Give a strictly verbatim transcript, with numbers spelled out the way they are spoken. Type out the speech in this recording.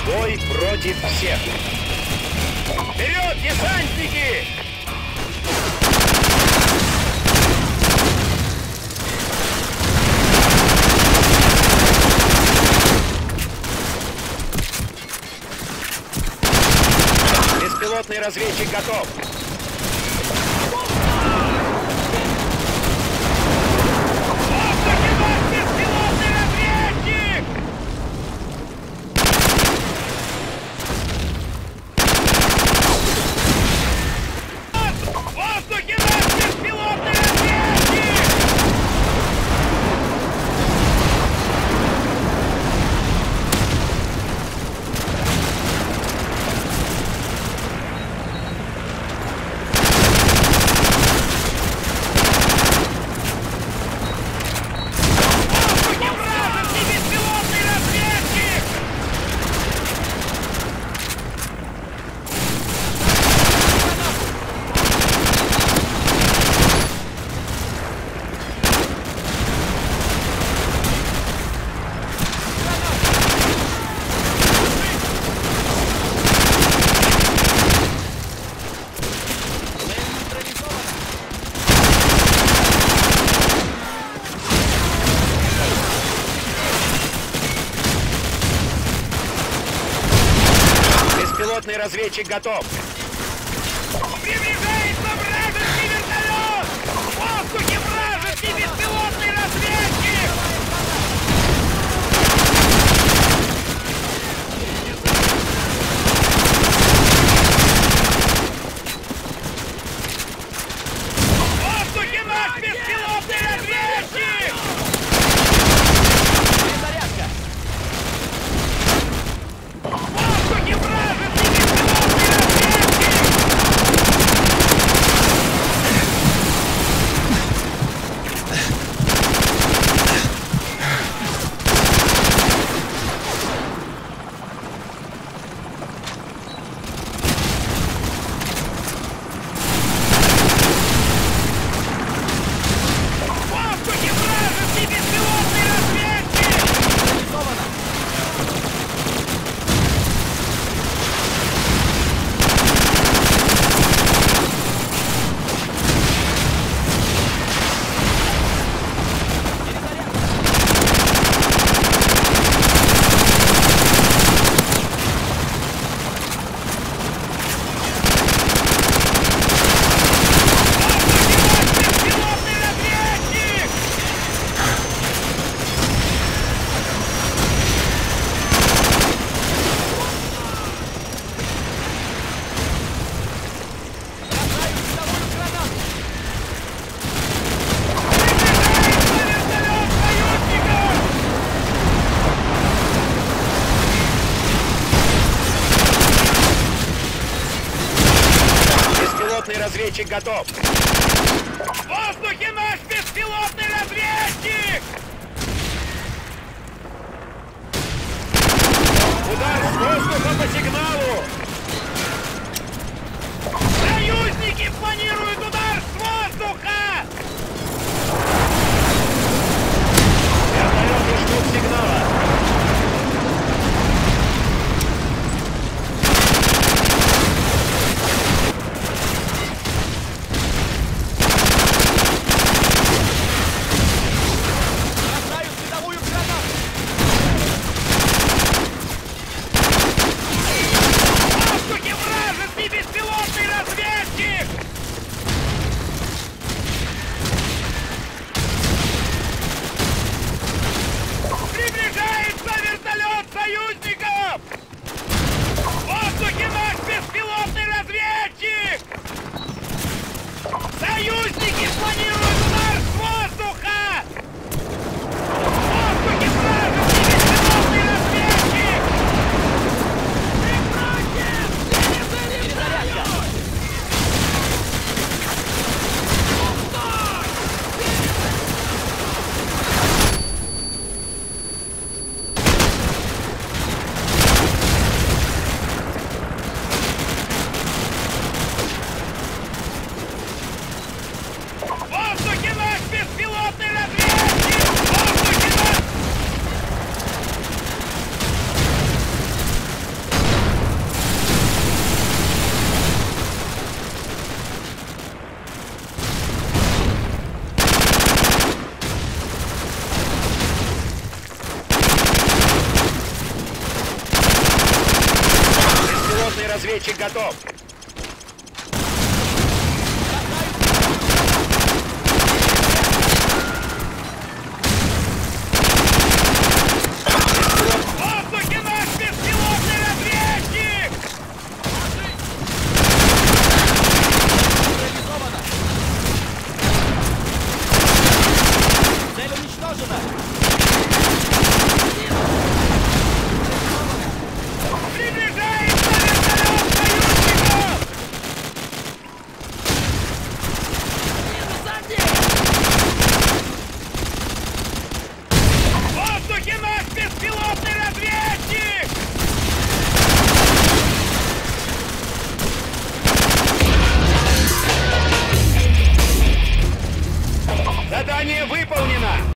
Бой против всех. Вперед, десантники! Беспилотный разведчик готов. Беспилотный разведчик готов. Приближается вражеский вертолет! В воздухе вражеский беспилотный разведчик! В воздухе наш беспилотный разведчик! Перезарядка! В воздухе вражеский беспилотный разведчик! В воздухе вражеский беспилотный разведчик! Реализовано! Беспилотный разведчик! Бросаю силовую гранату! Приближается вертолет союзников! Беспилотный разведчик готов. В воздухе наш беспилотный разведчик! Удар с воздуха по сигналу. Союзники планируют удар с воздуха! Вертолеты ждут сигнала. Бросаю световую гранату! В воздухе вражеский беспилотный разведчик! разведчик готов. В воздухе наш беспилотный разведчик! Реализовано! Цель уничтожена! Приближается вертолет союзников! В воздухе наш беспилотный разведчик! Задание выполнено!